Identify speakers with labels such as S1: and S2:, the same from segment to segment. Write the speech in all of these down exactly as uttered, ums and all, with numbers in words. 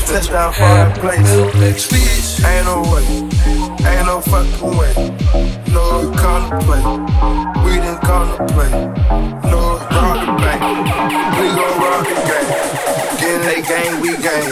S1: Touchdown for that place. Ain't no way, ain't no fucking way. No, we come to play. We didn't come to play. No, it's rock the bank. We gon' rock the game. Then they game, we game.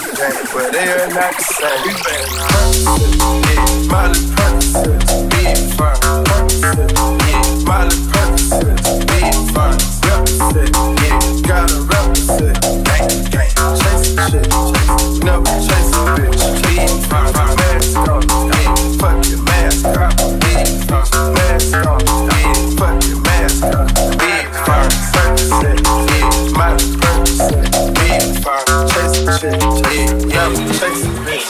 S1: But they are not the same. We bang Percocet, yeah. Miley Percocet, big fire. Percocet, yeah. Miley Percocet, big fire. Represent, yeah. Gotta represent. Gang, gang, chase the shit. Never chase a bitch. Big fire, mask on, yeah. Fuck your mask off. Big fire, mask on, yeah. Fuck your mask off. Big fire, Percocet, yeah. Miley Percocet, big fire. Chase the shit, yeah. Never chase a bitch.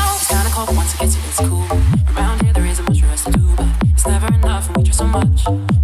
S2: Around here there isn't much for us to do, but it's never enough and we try so much.